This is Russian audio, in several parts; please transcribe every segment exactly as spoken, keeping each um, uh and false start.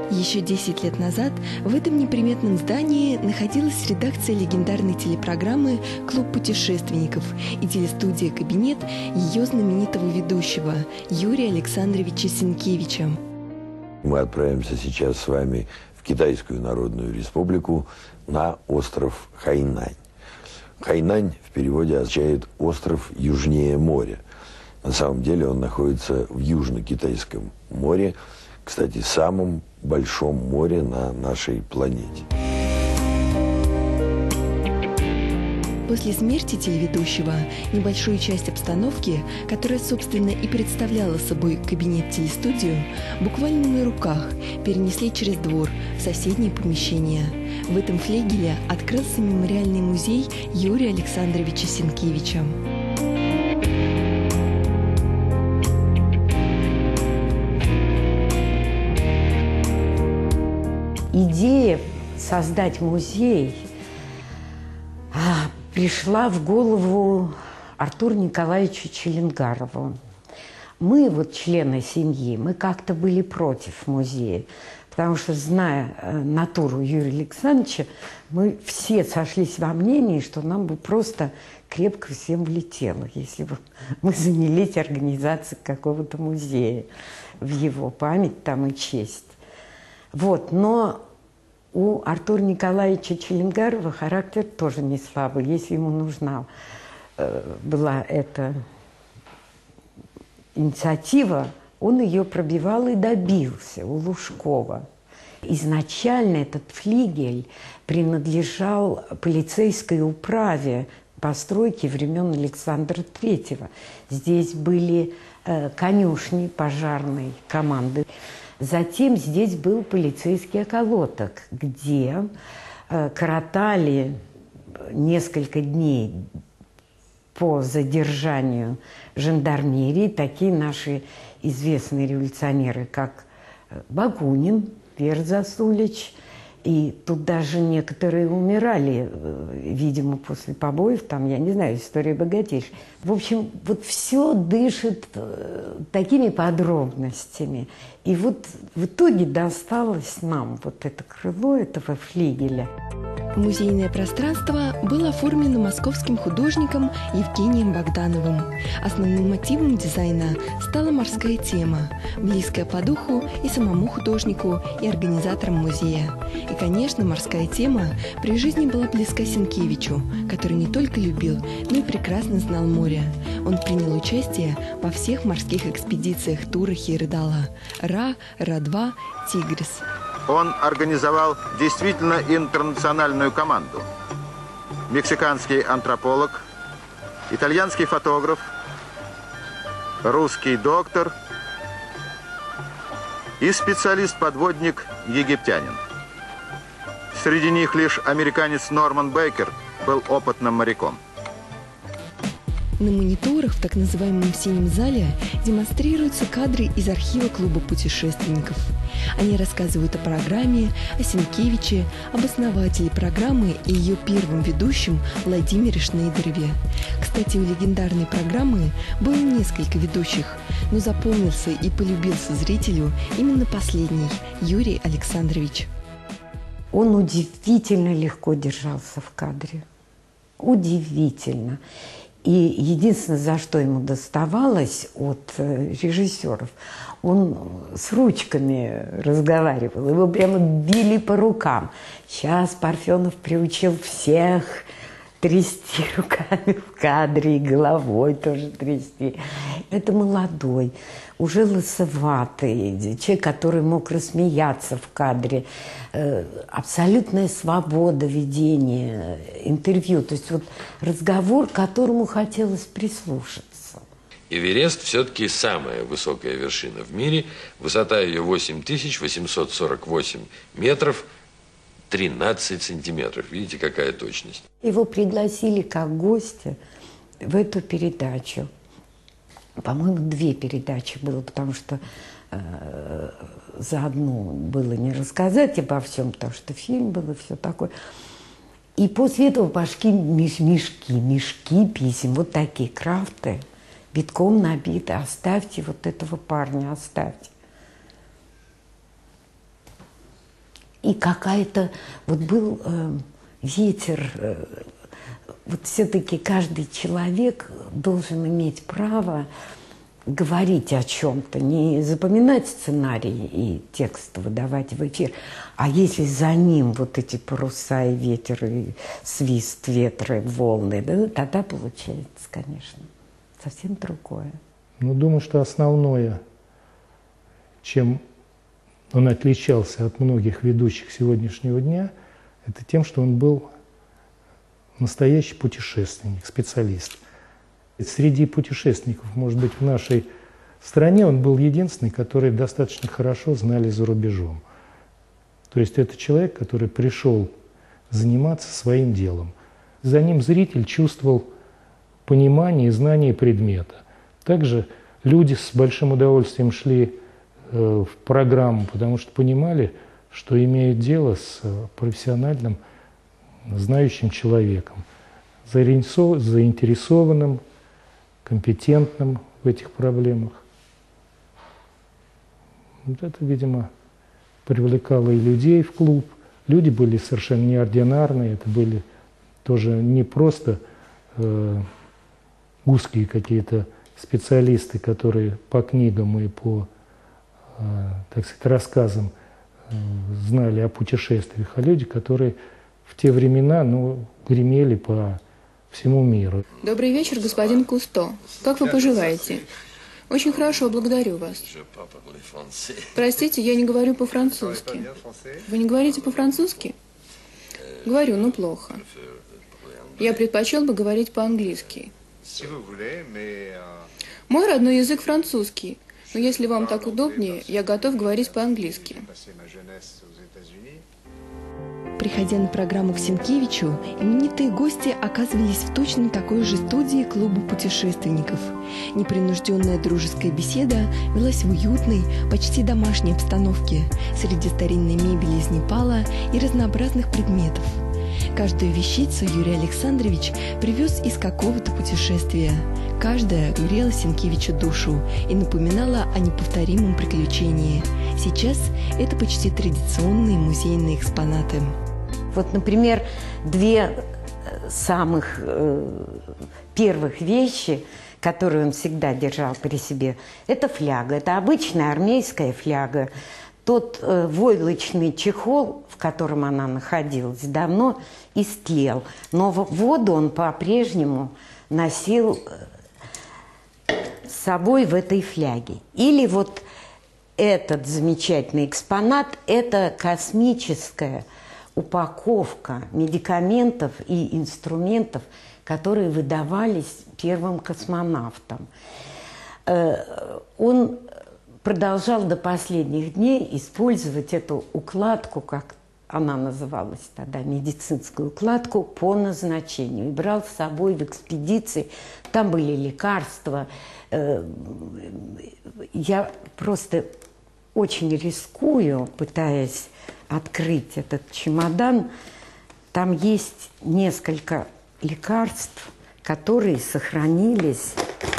Еще десять лет назад в этом неприметном здании находилась редакция легендарной телепрограммы «Клуб путешественников» и телестудия «Кабинет» ее знаменитого ведущего Юрия Александровича Сенкевича. Мы отправимся сейчас с вами в Китайскую Народную Республику на остров Хайнань. Хайнань в переводе означает «остров южнее моря». На самом деле он находится в Южно-Китайском море, кстати, самом большом море на нашей планете. После смерти телеведущего небольшую часть обстановки, которая, собственно, и представляла собой кабинет-телестудию, буквально на руках перенесли через двор в соседние помещения. В этом флигеле открылся мемориальный музей Юрия Александровича Сенкевича. Идея создать музей пришла в голову Артуру Николаевичу Челенгарову. Мы, вот члены семьи, мы как-то были против музея, потому что, зная натуру Юрия Александровича, мы все сошлись во мнении, что нам бы просто крепко всем влетело, если бы мы занялись организацией какого-то музея в его память там и честь. Вот, но у Артура Николаевича Челенгарова характер тоже не слабый. Если ему нужна э, была эта инициатива, он ее пробивал и добился у Лужкова. Изначально этот флигель принадлежал полицейской управе постройки времен Александра Третьего. Здесь были э, конюшни пожарной команды. Затем здесь был полицейский околоток, где э, коротали несколько дней по задержанию жандармерии такие наши известные революционеры, как Багунин, Вер Засулич. И тут даже некоторые умирали, видимо, после побоев, там, я не знаю, история богатейшая. В общем, вот все дышит такими подробностями. И вот в итоге досталось нам вот это крыло этого флигеля. Музейное пространство было оформлено московским художником Евгением Богдановым. Основным мотивом дизайна стала морская тема, близкая по духу и самому художнику, и организаторам музея. И, конечно, морская тема при жизни была близка Сенкевичу, который не только любил, но и прекрасно знал море. Он принял участие во всех морских экспедициях Турахи и Рыдала – Ра, Ра-два, Тигрис. Он организовал действительно интернациональную команду. Мексиканский антрополог, итальянский фотограф, русский доктор и специалист-подводник-египтянин. Среди них лишь американец Норман Бейкер был опытным моряком. На мониторах в так называемом «синем зале» демонстрируются кадры из архива клуба путешественников. Они рассказывают о программе, о Сенкевиче, об основателе программы и ее первом ведущем Владимире Шнейдерове. Кстати, у легендарной программы было несколько ведущих, но запомнился и полюбился зрителю именно последний – Юрий Александрович. Он удивительно легко держался в кадре. Удивительно. И единственное, за что ему доставалось от режиссеров, он с ручками разговаривал, его прямо били по рукам. Сейчас Парфенов приучил всех трясти руками в кадре и головой тоже трясти. Это молодой, уже лысоватый, человек, который мог рассмеяться в кадре. Абсолютная свобода ведения интервью. То есть вот разговор, к которому хотелось прислушаться. Эверест все-таки самая высокая вершина в мире. Высота ее восемь тысяч восемьсот сорок восемь метров, тринадцать сантиметров. Видите, какая точность. Его пригласили как гостя в эту передачу. По-моему, две передачи было, потому что э, заодно было не рассказать обо всем, потому что фильм был и все такое. И после этого пошли мешки, мешки писем, вот такие крафты, битком набиты. Оставьте вот этого парня, оставьте. И какая-то, вот был э, ветер, э, вот все-таки каждый человек должен иметь право говорить о чем-то, не запоминать сценарии и текст выдавать в эфир, а если за ним вот эти паруса и ветер, и свист ветра, и волны, да, тогда получается, конечно, совсем другое. Ну, думаю, что основное, чем он отличался от многих ведущих сегодняшнего дня, это тем, что он был настоящий путешественник, специалист. Среди путешественников, может быть, в нашей стране он был единственный, который достаточно хорошо знали за рубежом. То есть это человек, который пришел заниматься своим делом. За ним зритель чувствовал понимание и знание предмета. Также люди с большим удовольствием шли в программу, потому что понимали, что имеют дело с профессиональным, знающим человеком, заинтересованным, компетентным в этих проблемах. Вот это, видимо, привлекало и людей в клуб. Люди были совершенно неординарные, это были тоже не просто э, узкие какие-то специалисты, которые по книгам и по, э, так сказать, рассказам э, знали о путешествиях, а люди, которые в те времена, ну, гремели по всему миру. Добрый вечер, господин Кусто. Как вы поживаете? Очень хорошо, благодарю вас. Простите, я не говорю по-французски. Вы не говорите по-французски? Говорю, но плохо. Я предпочел бы говорить по-английски. Мой родной язык французский, но если вам так удобнее, я готов говорить по-английски. Приходя на программу к Сенкевичу, именитые гости оказывались в точно такой же студии клуба путешественников. Непринужденная дружеская беседа велась в уютной, почти домашней обстановке, среди старинной мебели из Непала и разнообразных предметов. Каждую вещицу Юрий Александрович привез из какого-то путешествия. Каждая грела Сенкевичу душу и напоминала о неповторимом приключении. Сейчас это почти традиционные музейные экспонаты. Вот, например, две самых э, первых вещи, которые он всегда держал при себе, это фляга. Это обычная армейская фляга. Тот э, войлочный чехол, в котором она находилась, давно истлел. Но воду он по-прежнему носил с собой в этой фляге. Или вот этот замечательный экспонат – это космическая упаковка медикаментов и инструментов, которые выдавались первым космонавтам. Он продолжал до последних дней использовать эту укладку, как она называлась тогда, медицинскую укладку, по назначению. И брал с собой в экспедиции. Там были лекарства. Я просто очень рискую, пытаясь открыть этот чемодан. Там есть несколько лекарств, которые сохранились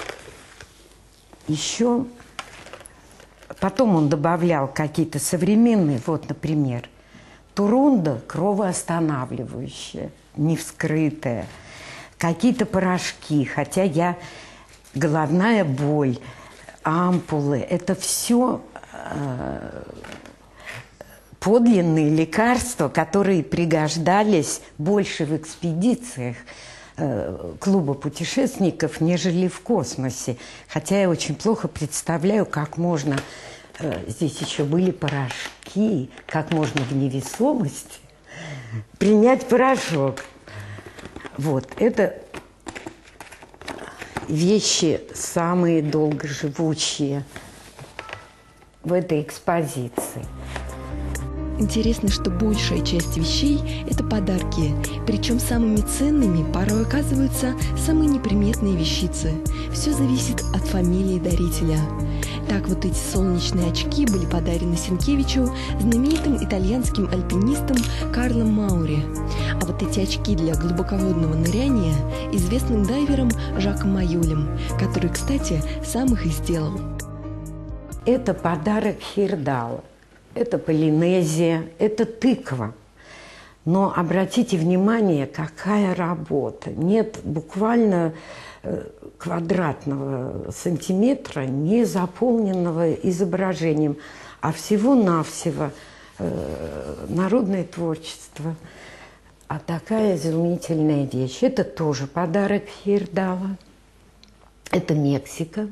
еще. Потом он добавлял какие-то современные, вот, например, турунда кровоостанавливающая, не вскрытая, какие-то порошки, хотя я головная боль, ампулы, это все э, подлинные лекарства, которые пригождались больше в экспедициях э, клуба путешественников, нежели в космосе. Хотя я очень плохо представляю, как можно... Э, здесь еще были порошки, как можно в невесомости принять порошок. Вот, это вещи самые долгоживущие в этой экспозиции. Интересно, что большая часть вещей – это подарки, причем самыми ценными порой оказываются самые неприметные вещицы. Все зависит от фамилии дарителя. Так вот эти солнечные очки были подарены Сенкевичу знаменитым итальянским альпинистом Карлом Маури. А вот эти очки для глубоководного ныряния известным дайвером Жаком Майолем, который, кстати, сам их и сделал. Это подарок Хейердала. это Полинезия, это тыква. Но обратите внимание, какая работа. Нет буквально квадратного сантиметра, не заполненного изображением, а всего-навсего э, народное творчество. А такая изумительная вещь. Это тоже подарок Хейердала. Это Мексика.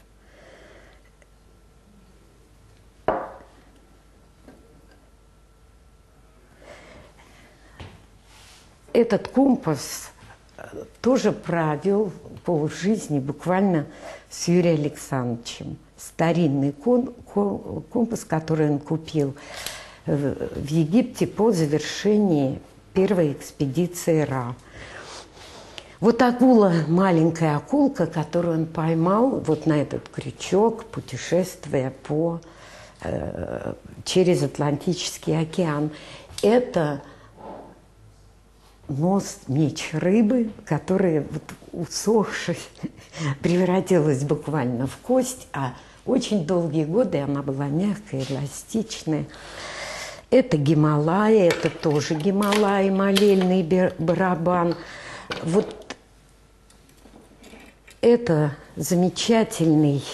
Этот компас тоже провел полжизни буквально с Юрием Александровичем. Старинный кон, кон, компас, который он купил в, в Египте по завершении первой экспедиции Ра. Вот акула, маленькая акулка, которую он поймал вот на этот крючок, путешествуя по, э, через Атлантический океан. Это нос, меч рыбы, которая, вот, усохшись, превратилась буквально в кость, а очень долгие годы она была мягкая, эластичная. Это Гималаи, это тоже Гималаи, молельный барабан. Вот это замечательный,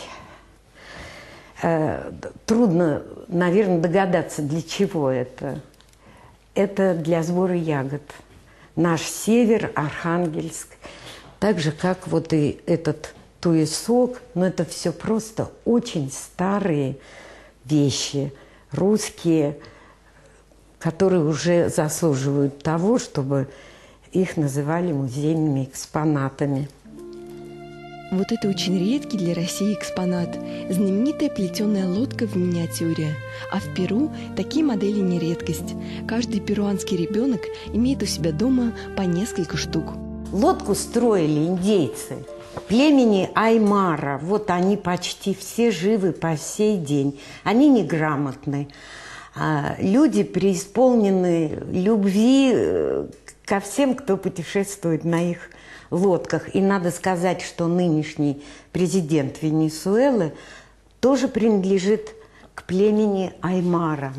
э, трудно, наверное, догадаться, для чего это. Это для сбора ягод. Наш север, Архангельск, так же, как вот и этот туесок, но это все просто очень старые вещи, русские, которые уже заслуживают того, чтобы их называли музейными экспонатами. Вот это очень редкий для России экспонат – знаменитая плетеная лодка в миниатюре. А в Перу такие модели не редкость. Каждый перуанский ребенок имеет у себя дома по несколько штук. Лодку строили индейцы племени Аймара. Вот они почти все живы по сей день. Они неграмотны. Люди преисполнены любви ко всем, кто путешествует на их лодках. И надо сказать, что нынешний президент Венесуэлы тоже принадлежит к племени Аймара.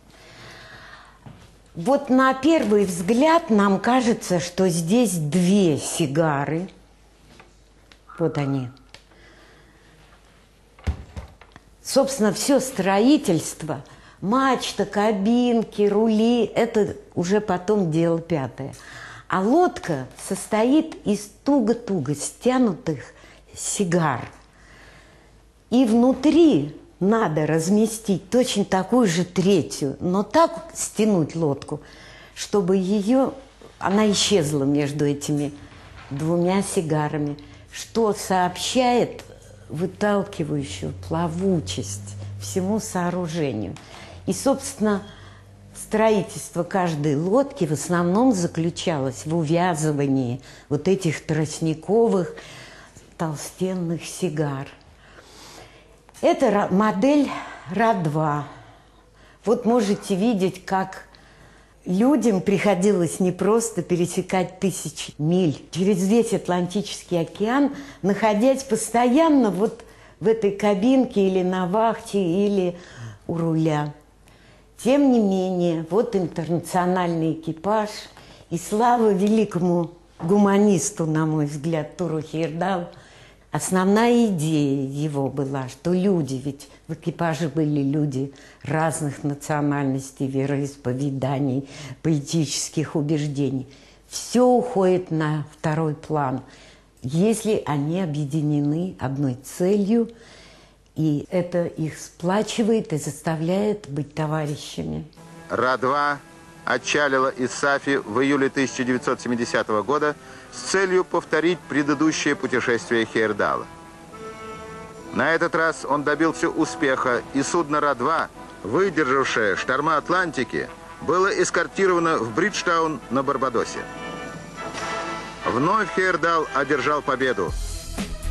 Вот на первый взгляд нам кажется, что здесь две сигары. Вот они. Собственно, все строительство, мачта, кабинки, рули, это уже потом дело пятое. А лодка состоит из туго-туго стянутых сигар. И внутри надо разместить точно такую же третью, но так стянуть лодку, чтобы ее, она исчезла между этими двумя сигарами, что сообщает выталкивающую плавучесть всему сооружению. И, собственно, строительство каждой лодки в основном заключалось в увязывании вот этих тростниковых толстенных сигар. Это модель Ра два. Вот можете видеть, как людям приходилось не просто пересекать тысячи миль через весь Атлантический океан, находясь постоянно вот в этой кабинке или на вахте, или у руля. Тем не менее, вот интернациональный экипаж, и слава великому гуманисту, на мой взгляд, Туру Хейердалу. Основная идея его была, что люди, ведь в экипаже были люди разных национальностей, вероисповеданий, политических убеждений. Все уходит на второй план, если они объединены одной целью, и это их сплачивает и заставляет быть товарищами. Ра два отчалила из Сафи в июле тысяча девятьсот семидесятого года с целью повторить предыдущее путешествие Хейердала. На этот раз он добился успеха, и судно Ра два, выдержавшее шторма Атлантики, было эскортировано в Бриджтаун на Барбадосе. Вновь Хейердал одержал победу.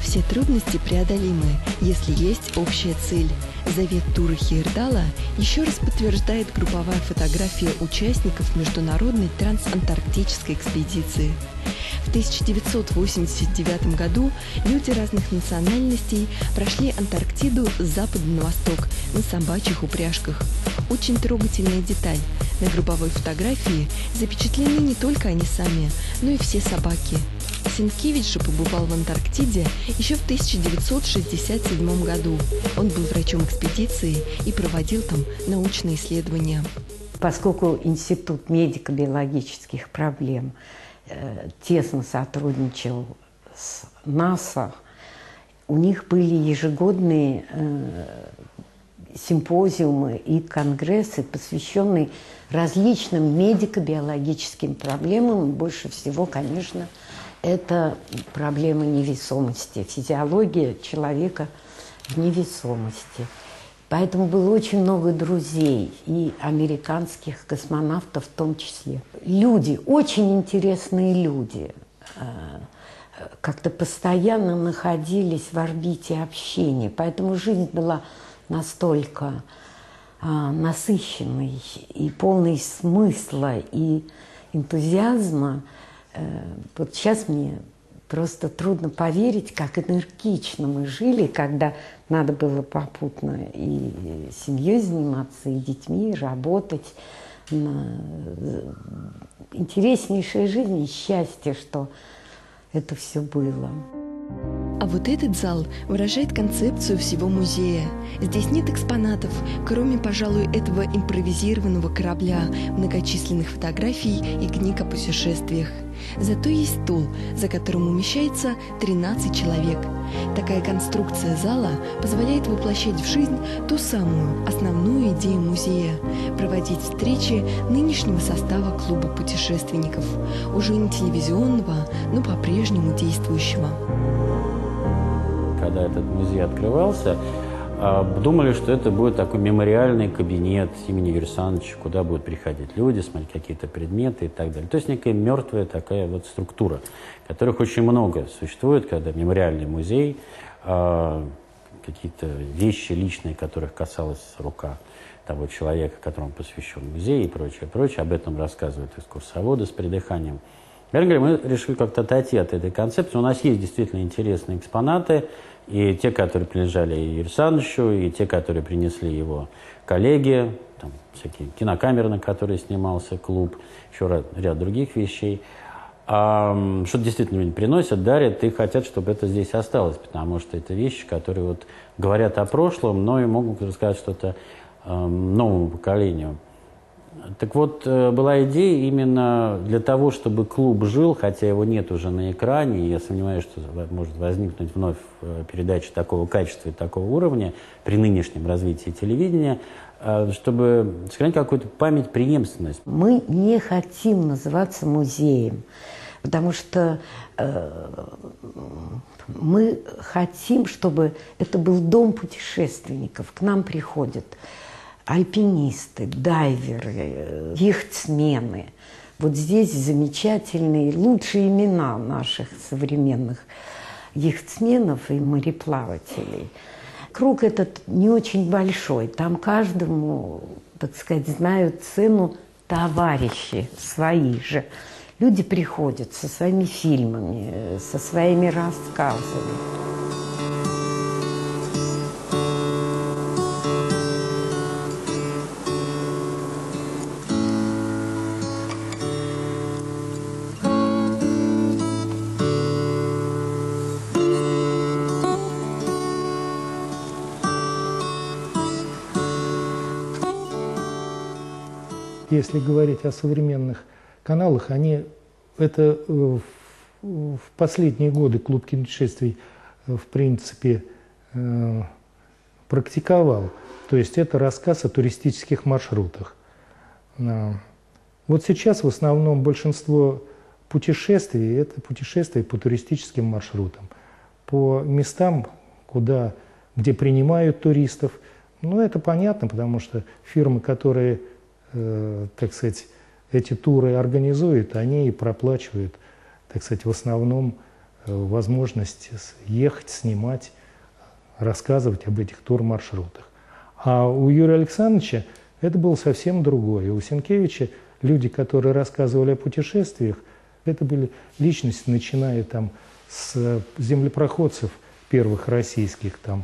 Все трудности преодолимы, если есть общая цель. Завет тура Хейердала еще раз подтверждает групповая фотография участников международной трансантарктической экспедиции. В тысяча девятьсот восемьдесят девятом году люди разных национальностей прошли Антарктиду с запада на восток на собачьих упряжках. Очень трогательная деталь. На групповой фотографии запечатлены не только они сами, но и все собаки. Сенкевич же побывал в Антарктиде еще в тысяча девятьсот шестьдесят седьмом году. Он был врачом экспедиции и проводил там научные исследования. Поскольку Институт медико-биологических проблем э, тесно сотрудничал с НАСА, у них были ежегодные э, симпозиумы и конгрессы, посвященные различным медико-биологическим проблемам. Больше всего, конечно, это проблема невесомости, физиология человека в невесомости. Поэтому было очень много друзей, и американских космонавтов в том числе. Люди, очень интересные люди, как-то постоянно находились в орбите общения. Поэтому жизнь была настолько насыщенной и полной смысла и энтузиазма. Вот сейчас мне просто трудно поверить, как энергично мы жили, когда надо было попутно и семьей заниматься, и детьми, и работать. Интереснейшая жизнь и счастье, что это все было. А вот этот зал выражает концепцию всего музея. Здесь нет экспонатов, кроме, пожалуй, этого импровизированного корабля, многочисленных фотографий и книг о путешествиях. Зато есть стул, за которым умещается тринадцать человек. Такая конструкция зала позволяет воплощать в жизнь ту самую основную идею музея – проводить встречи нынешнего состава клуба путешественников, уже не телевизионного, но по-прежнему действующего. Когда этот музей открывался, думали, что это будет такой мемориальный кабинет имени Юрия Александровича, куда будут приходить люди, смотреть какие-то предметы и так далее. То есть некая мертвая такая вот структура, которых очень много существует, когда мемориальный музей, какие-то вещи личные, которых касалась рука того человека, которому посвящен музей и прочее, прочее. Об этом рассказывают экскурсоводы с придыханием. Мы решили как-то отойти от этой концепции. У нас есть действительно интересные экспонаты, и те, которые принадлежали Юрию Александровичу, и те, которые принесли его коллеги, там, всякие кинокамеры, на которые снимался клуб, еще ряд, ряд других вещей. А, что действительно люди приносят, дарят и хотят, чтобы это здесь осталось, потому что это вещи, которые вот говорят о прошлом, но и могут рассказать что-то э, новому поколению. Так вот, была идея именно для того, чтобы клуб жил, хотя его нет уже на экране, и я сомневаюсь, что может возникнуть вновь передача такого качества и такого уровня при нынешнем развитии телевидения, чтобы сохранить какую-то память, преемственность. Мы не хотим называться музеем, потому что э, мы хотим, чтобы это был дом путешественников. К нам приходят альпинисты, дайверы, яхтсмены. Вот здесь замечательные, лучшие имена наших современных яхтсменов и мореплавателей. Круг этот не очень большой. Там каждому, так сказать, знают цену товарищи свои же. Люди приходят со своими фильмами, со своими рассказами. Если говорить о современных каналах, они это в, в последние годы клуб кинопутешествий в принципе э, практиковал. То есть это рассказ о туристических маршрутах. Э, вот сейчас в основном большинство путешествий – это путешествия по туристическим маршрутам, по местам, куда, где принимают туристов. Ну, это понятно, потому что фирмы, которые так сказать, эти туры организуют, они и проплачивают, так сказать, в основном возможность ехать, снимать, рассказывать об этих турмаршрутах. А у Юрия Александровича это было совсем другое. У Сенкевича люди, которые рассказывали о путешествиях, это были личности, начиная там с землепроходцев первых российских, там,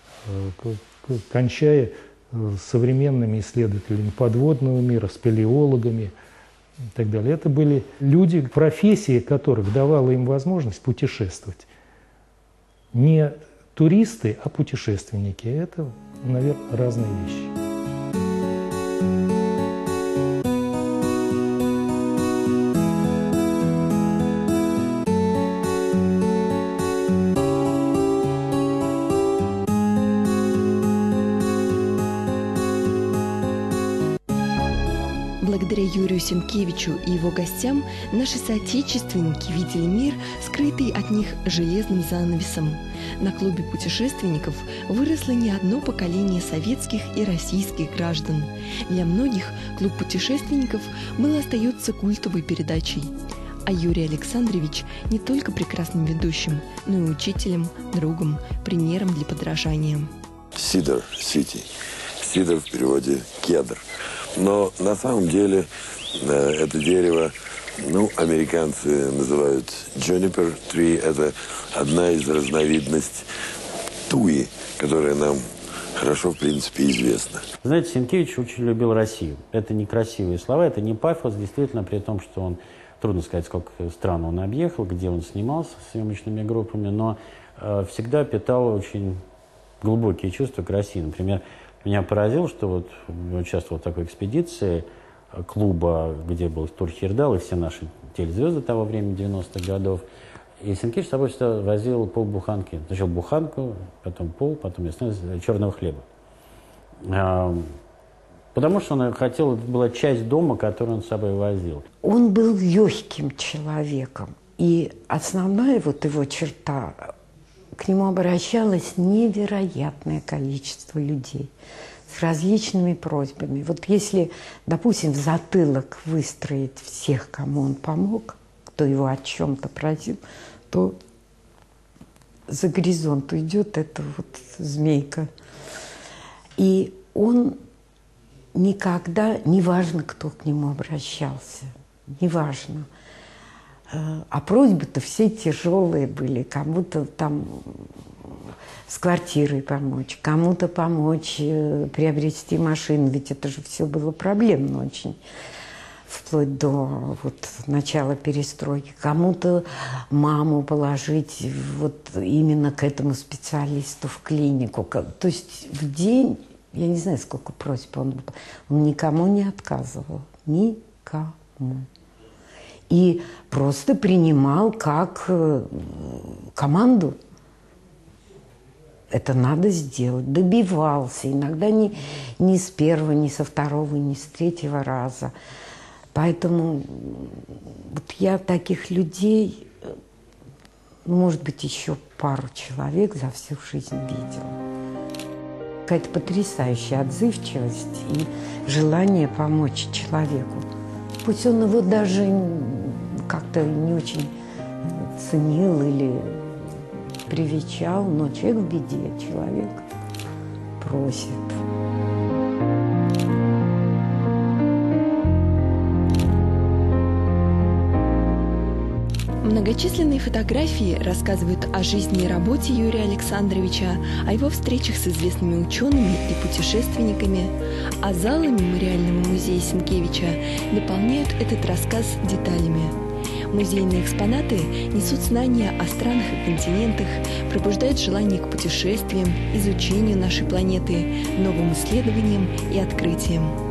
кончая современными исследователями подводного мира, спелеологами и так далее. Это были люди, профессия которых давала им возможность путешествовать. Не туристы, а путешественники. Это, наверное, разные вещи. Благодаря Юрию Сенкевичу и его гостям наши соотечественники видели мир, скрытый от них железным занавесом. На клубе путешественников выросло не одно поколение советских и российских граждан. Для многих клуб путешественников был и остается культовой передачей. А Юрий Александрович не только прекрасным ведущим, но и учителем, другом, примером для подражания. Сидр Сити. Сидр в переводе кедр. Но на самом деле э, это дерево, ну, американцы называют juniper tree. Это одна из разновидностей туи, которая нам хорошо, в принципе, известна. Знаете, Сенкевич очень любил Россию. Это не красивые слова, это не пафос, действительно, при том, что он, трудно сказать, сколько стран он объехал, где он снимался с съемочными группами, но э, всегда питал очень глубокие чувства к России. Например, меня поразило, что вот участвовал в такой экспедиции клуба, где был Тур Хейердал и все наши телезвезды того времени, девяностых годов. И Сенкевич с собой всегда возил полбуханки. Сначала буханку, потом пол, потом черного хлеба. Потому что он хотел, это была часть дома, которую он с собой возил. Он был легким человеком. И основная вот его черта, к нему обращалось невероятное количество людей с различными просьбами. Вот если, допустим, в затылок выстроить всех, кому он помог, кто его о чем-то просил, то за горизонт уйдет эта вот змейка. И он никогда, неважно, кто к нему обращался, неважно, а просьбы-то все тяжелые были. Кому-то там с квартирой помочь, кому-то помочь приобрести машину. Ведь это же все было проблемно очень, вплоть до вот начала перестройки. Кому-то маму положить вот именно к этому специалисту в клинику. То есть в день, я не знаю, сколько просьб он, он никому не отказывал. Никому. И просто принимал как команду. Это надо сделать. Добивался. Иногда не, не с первого, не со второго, не с третьего раза. Поэтому вот я таких людей, может быть, еще пару человек за всю жизнь видела. Какая-то потрясающая отзывчивость и желание помочь человеку. Пусть он его даже как-то не очень ценил или привечал, но человек в беде, человек просит. Многочисленные фотографии рассказывают о жизни и работе Юрия Александровича, о его встречах с известными учеными и путешественниками, а залы мемориального музея Сенкевича дополняют этот рассказ деталями. Музейные экспонаты несут знания о странах и континентах, пробуждают желание к путешествиям, изучению нашей планеты, новым исследованиям и открытиям.